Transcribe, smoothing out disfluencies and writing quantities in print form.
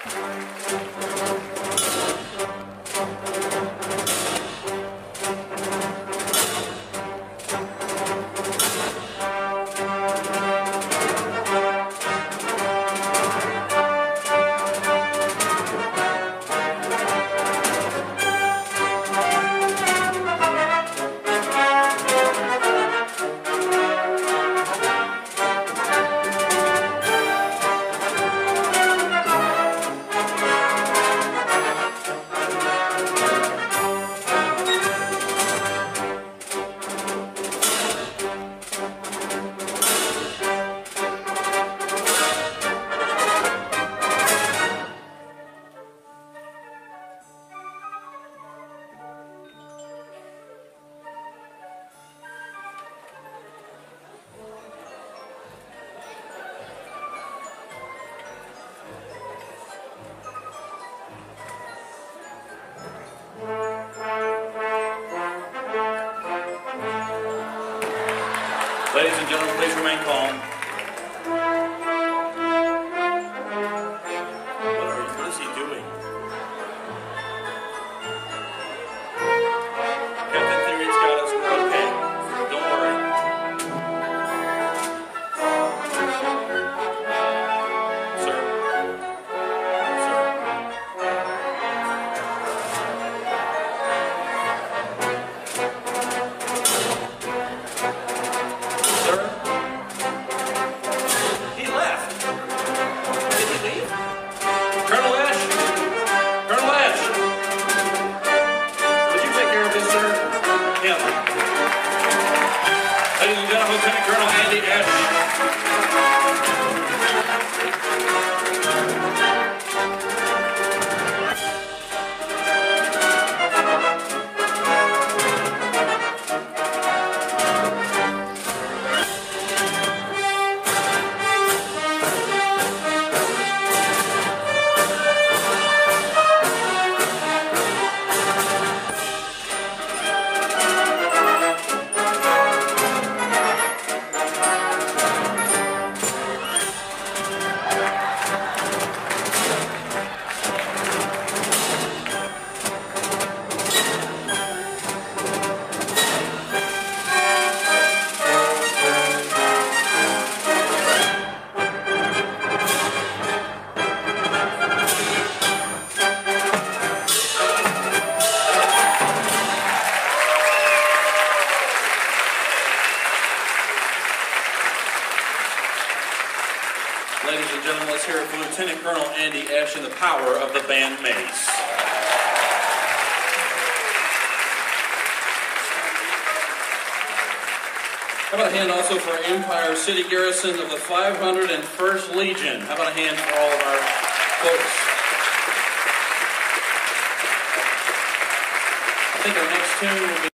Ladies and gentlemen, please remain calm. What is he doing? Captain Theory's got us. We're okay. Don't worry. Sir. Sir. He left. Did he leave? Colonel Ash? Colonel Ash? Would you take care of this, sir? Him. Ladies and gentlemen, Lieutenant Colonel Andy Ash. Ladies and gentlemen, let's hear it for Lieutenant Colonel Andy Ash and the power of the band mace. How about a hand also for Empire City Garrison of the 501st Legion? How about a hand for all of our folks? I think our next tune will be